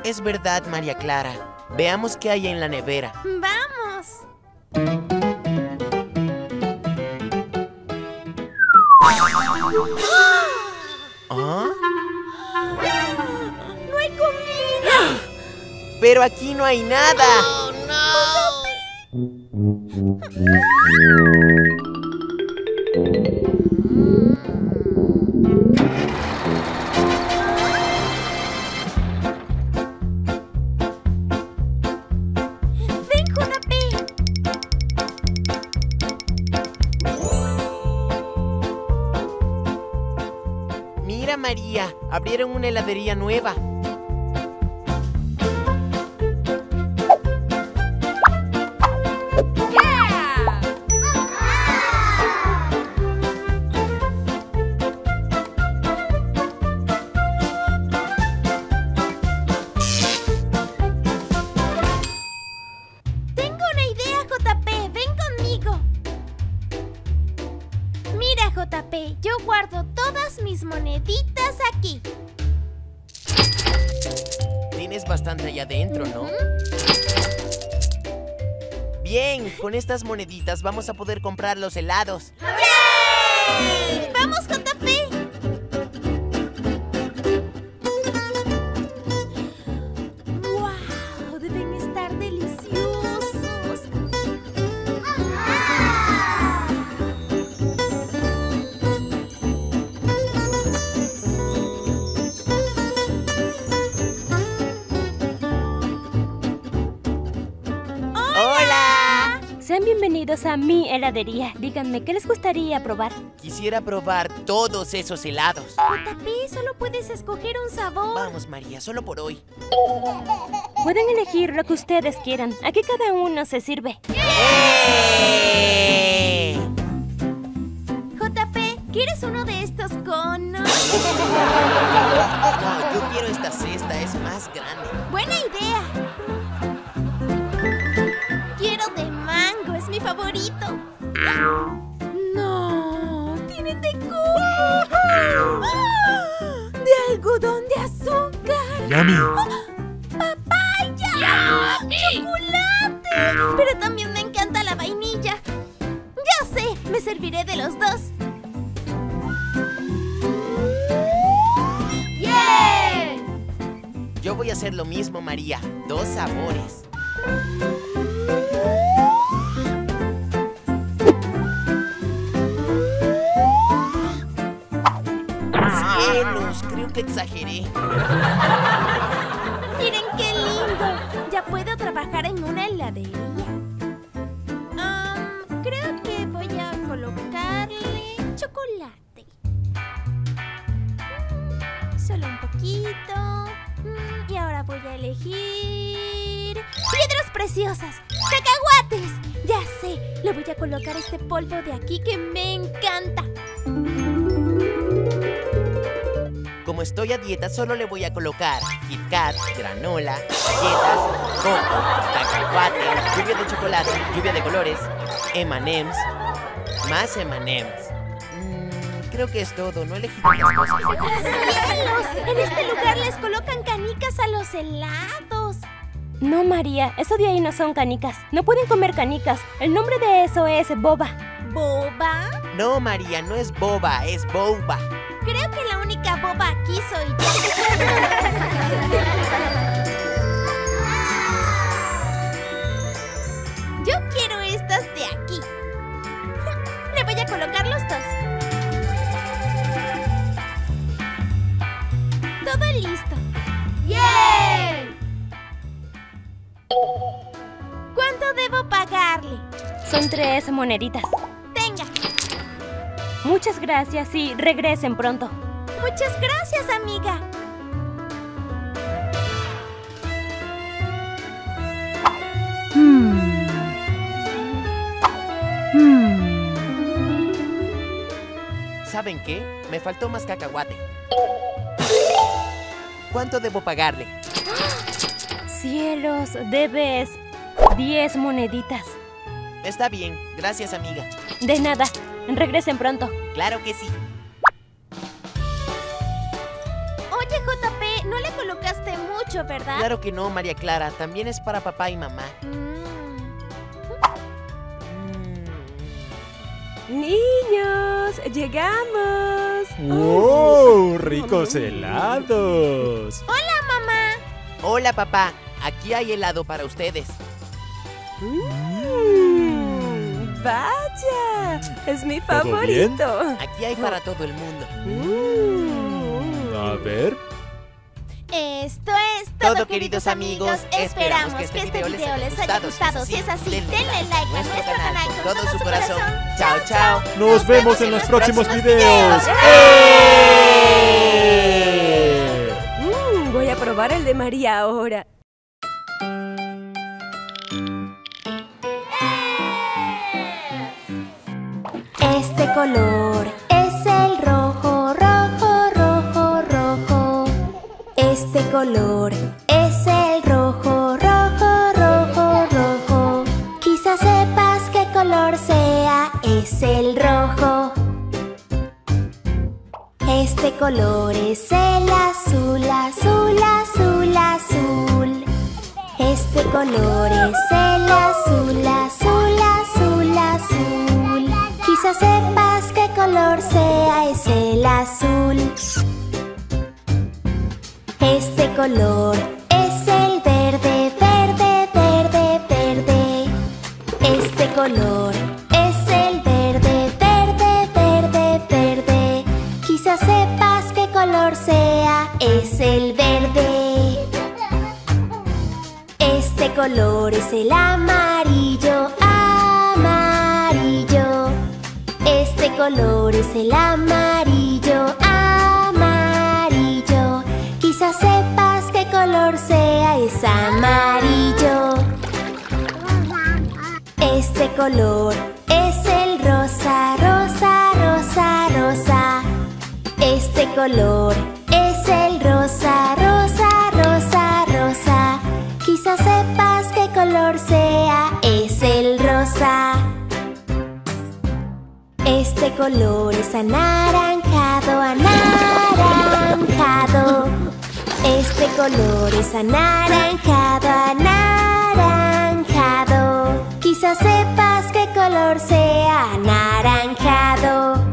Es verdad, María Clara. Veamos qué hay en la nevera. ¡Vamos! ¿Ah? ¡No hay comida! ¡Pero aquí no hay nada! ¡Oh, no! ¡Ven, JP! Mira, María, abrieron una heladería nueva. Tengo una idea, JP. Ven conmigo. Mira, JP, yo guardo todas mis moneditas aquí. Tienes bastante allá adentro, ¿no? Bien, con estas moneditas vamos a poder comprar los helados. ¡Yay! ¡Vamos, JP! ¡Wow! Deben estar deliciosos. ¡Hola! Sean bienvenidos a mi heladería. Díganme, ¿qué les gustaría probar? Quisiera probar todos esos helados. JP, solo puedes escoger un sabor. Vamos, María, solo por hoy. Pueden elegir lo que ustedes quieran. Aquí cada uno se sirve. ¡Eh! JP, ¿quieres uno de estos conos? No, yo quiero esta cesta, es más grande. ¡Buena idea! Quiero de mango, es mi favorito. ¡No! ¡Tienen de coco! ¡Ah! ¡De algodón de azúcar! ¡Yummy! ¡Papaya! ¡Chocolate! Pero también me encanta la vainilla. ¡Ya sé! Me serviré de los dos. ¡Yeah! Yo voy a hacer lo mismo, María. 2 sabores. ¡Cielos! Creo que exageré. ¡Miren qué lindo! Ya puedo trabajar en una heladería. Creo que voy a colocarle chocolate. Solo un poquito. Y ahora voy a elegir piedras preciosas, cacahuates. Ya sé, le voy a colocar este polvo de aquí que me encanta. Como estoy a dieta, solo le voy a colocar Kit Kat, granola, galletas, coco, cacahuate, lluvia de chocolate, lluvia de colores, M&M's, más M&M's. Creo que es todo, no elegí tantas cosas. ¡Cielos! En este lugar les colocan canicas a los helados. No, María, eso de ahí no son canicas. No pueden comer canicas. El nombre de eso es boba. ¿Boba? No, María, no es boba, es boba. Creo que la única boba aquí soy yo. Yo quiero estas de aquí. Le voy a colocar los dos. Todo listo. ¡Yeah! ¿Cuánto debo pagarle? Son 3 moneditas. Tenga. Muchas gracias y regresen pronto. Muchas gracias, amiga. ¿Saben qué? Me faltó más cacahuate. ¿Cuánto debo pagarle? Cielos, debes 10 moneditas. Está bien, gracias, amiga. De nada, regresen pronto. Claro que sí. Oye, JP, ¿no le colocaste mucho mucho, ¿verdad? Claro que no, María Clara. También es para papá y mamá. Niños, llegamos. ¡Wow! ¡Ricos helados! Hola, mamá. Hola, papá. Aquí hay helado para ustedes. Vaya, es mi ¿Todo bien? favorito. Aquí hay para todo el mundo. A ver. Esto es todo, queridos amigos. Esperamos que este video les haya gustado. Si es así, denle like a nuestro canal con todo su corazón. Chao, Chao, chao. Nos vemos en los próximos videos. Voy a probar el de María ahora. Este color es el rojo, rojo, rojo, rojo. Este color es el rojo, rojo, rojo, rojo. Quizás sepas qué color sea, es el rojo. Este color es el azul, azul, azul, azul. Este color es el azul, azul, azul, azul. Quizás sepas qué color sea, es el azul. Este color es el verde, verde, verde, verde. Este color es el verde, verde, verde, verde. Quizás sepas qué color sea, es el verde. Este color es el amarillo, amarillo. Este color es el amarillo, amarillo. Quizás sepas qué color sea, es amarillo. Este color es el rosa, rosa, rosa, rosa. Este color es el rosa, rosa, rosa, rosa. Quizás sepas qué color sea, es el rosa. Este color es anaranjado, anaranjado. Este color es anaranjado, anaranjado. Quizás sepas qué color sea, anaranjado.